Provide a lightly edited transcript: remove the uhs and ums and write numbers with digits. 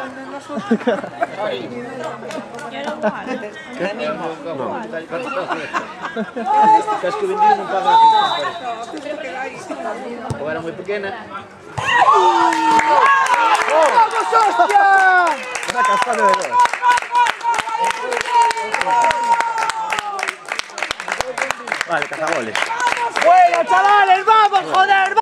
Casco vendido non paga a o era moi pequena. ¡Vamos, hostia! Una cascada de dos. Vale, cazagoles. ¡Bueno, chavales! ¡Vamos, joder!